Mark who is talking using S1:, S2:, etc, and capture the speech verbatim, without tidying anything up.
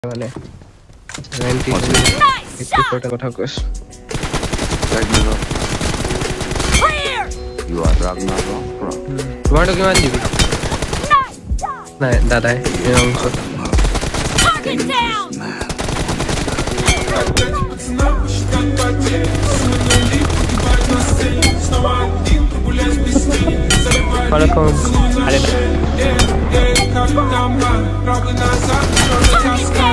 S1: মানে ninety eighty কথা কৈছ
S2: You are Ragnarok Pro.
S1: তোমাৰটো কিমান দিবি নাই দাদাই এই অংশ Olha como.